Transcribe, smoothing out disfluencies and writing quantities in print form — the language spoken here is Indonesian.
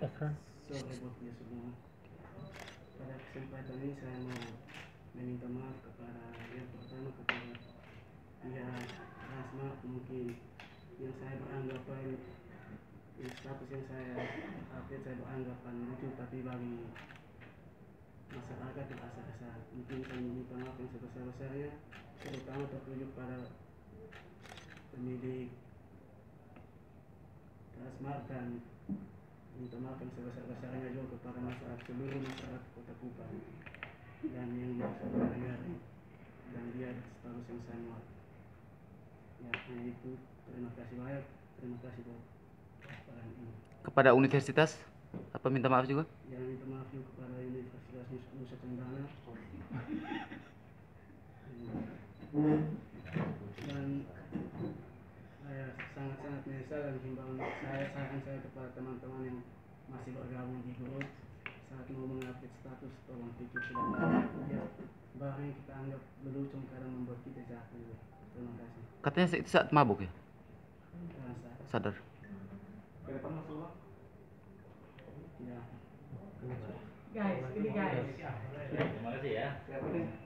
sore buatnya semua. Pada kesempatan ini saya mau meminta maaf kepada yang pertama kepada pihak Transmart mungkin yang saya beranggapan status yang saya update saya beranggapan lucu, tapi bagi masyarakat yang asal-asal mungkin saya meminta maaf yang sebesar-besarnya, terutama tertuju pada pemilik Transmart dan minta maaf yang sebesar-besarnya juga kepada seluruh masyarakat Kota Kupang dan yang merasa hari dan dia status yang sama. Ya, hanya itu. Terima kasih banyak. Terima kasih buat kesempatan ini. Kepada universitas apa minta maaf juga? Ya, minta maaf juga kepada Universitas Nusa Tenggara. Dan saya sangat-sangat menyesal dan himbauan saran saya kepada teman-teman yang masih bergabung di grup saat mau mengupdate status, tolong pikir silakan ya, barang yang kita anggap berlucu karena membuat kita jatuh. Terima kasih. Katanya itu saat mabuk ya? Sadar. Ya. Guys, ini guys. Terima kasih ya.